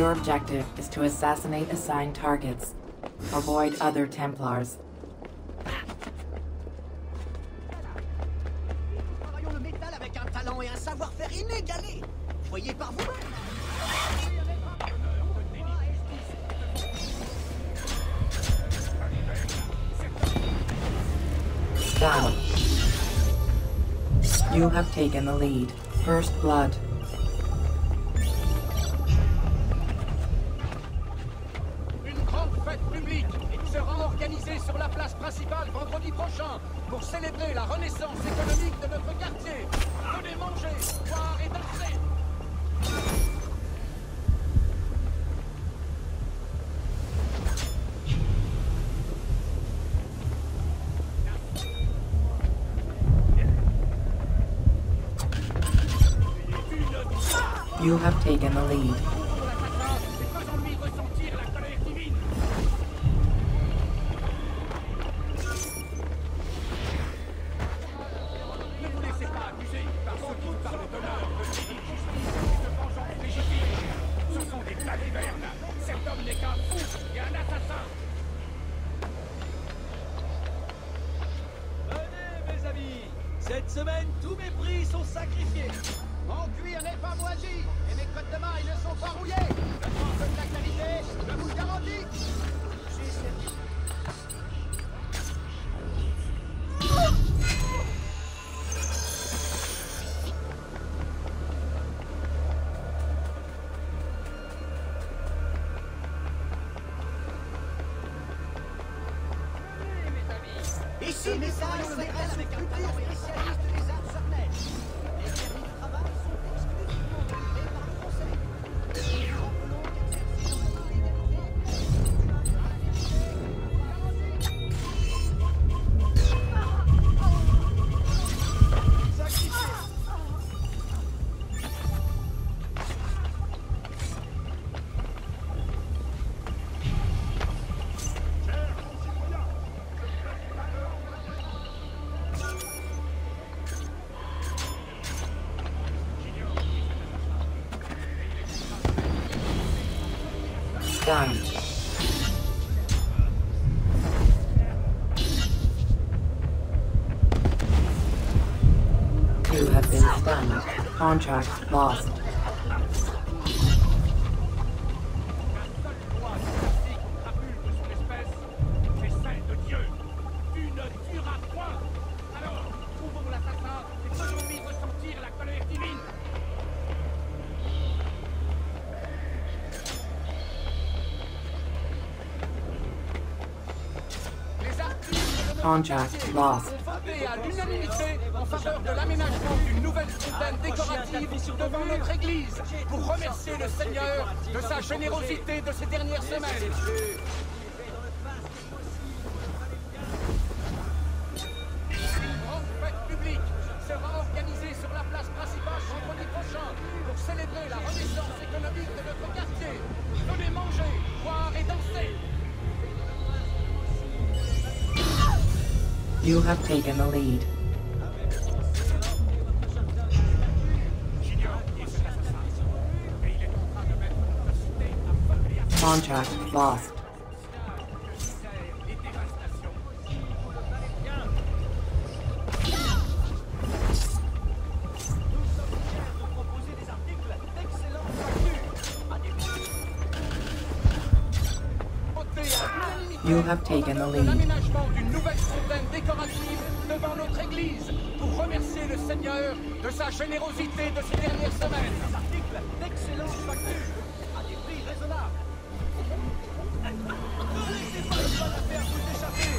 Your objective is to assassinate assigned targets. Avoid other Templars. Travaillons le métal avec un talent et un savoir-faire inégalé. Voyez par vous-même. Down. You have taken the lead. First blood. Une grande fête publique sera organisée sur la place principale vendredi prochain pour célébrer la renaissance économique de notre quartier. Venez manger, boire et danser. You have taken the lead. Faisons-lui ressentir la colère divine. Ne vous laissez pas abuser par ceux qui parlent d'honneur, de justice et de vengeance légitime. Ce sont des balivernes. Cet homme n'est qu'un fou et un assassin. Venez, mes amis. Cette semaine, tous mes prix sont sacrifiés. Mon cuir n'est pas moisi et mes côtes de mailles ne sont pas rouillées. Je pense de la qualité, je vous le garantis. Ici, les messages se dressent avec un talent spécialiste des arts charnelles. Les permis de travail sont exclusivement délivrés par le conseil. Nous rappelons qu'exercer notre Done. You have been stunned. Contract lost. C'est celle de Dieu. Tu ne tueras point. Alors, trouvons l'assassin et faisons-lui ressentir la colère divine. Les artistes de Contract lost. voté à l'unanimité en faveur de l'aménagement d'une nouvelle fontaine décorative devant notre église pour remercier le Seigneur de sa générosité de ces dernières semaines. Une grande fête publique sera organisée sur la place principale vendredi prochain pour célébrer la renaissance économique de notre quartier. Venez manger, boire et danser. You have taken the lead. Contract lost. You have taken the lead. L'aménagement d'une nouvelle fontaine décorative devant notre église pour remercier le Seigneur de sa générosité de ces dernières semaines. Des articles d'excellente facture à des prix raisonnables. Ne laissez pas une bonne affaire vous échapper.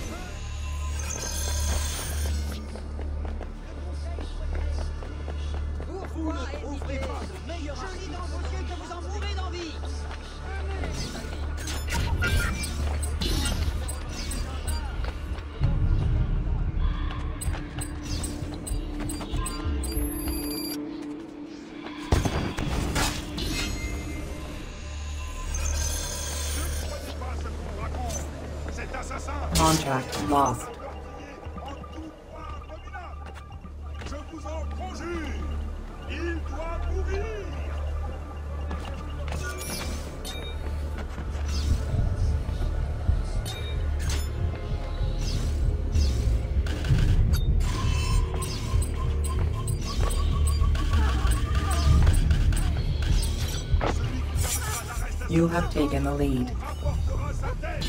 Vous ne trouverez pas de meilleur Je lis dans vos yeux que vous en mourrez d'envie. Contract lost. Je vous en conjure, il doit mourir. You have taken the lead. Rapportera sa tête.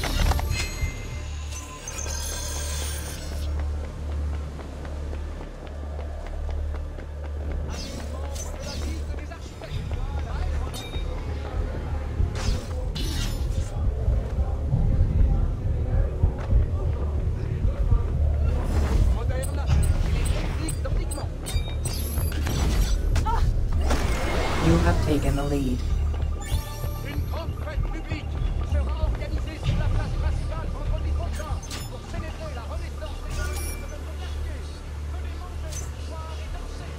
Moderne et les techniques d'enlignement. You have taken the lead. Une grande fête publique sera organisée sur la place principale vendredi prochain pour célébrer la renaissance économique de notre quartier. Venez manger, boire et danser.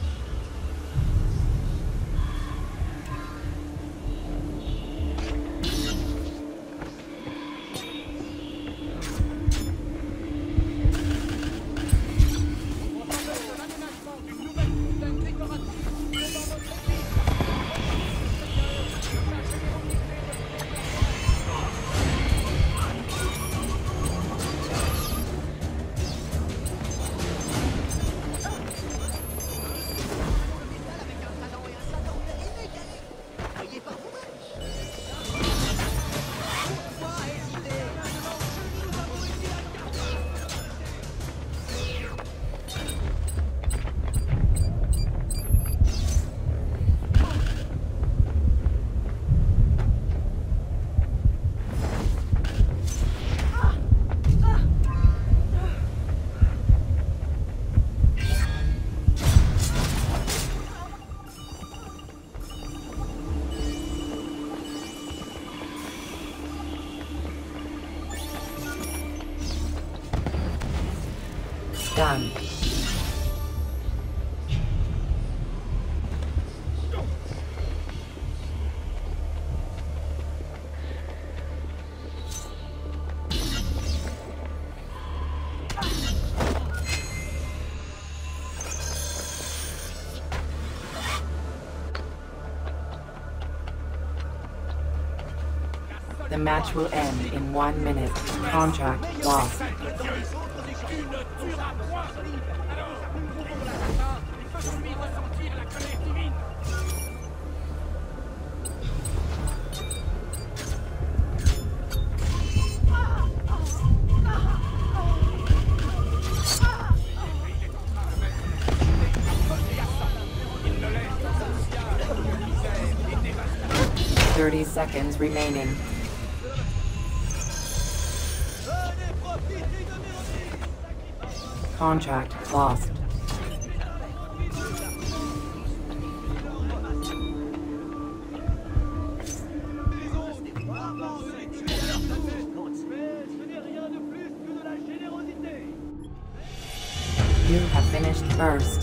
On propose l'aménagement d'une nouvelle fontaine décorative devant notre église. La générosité de Avec un talent et un savant inégalé. Voyez par vous-même. Pourquoi hésiter? Nous avons été incapables. Done. The match will end in 1 minute. Contract lost. Tu ne tueras point. Alors, ouvrons la main et faisons-lui ressentir la colère divine. Il le laisse dans un sillage de misère et dévastation. 30 seconds remaining. Venez profiter de mes remises. Contract lost. Mais ce n'est rien de plus que de la générosité. You have finished first.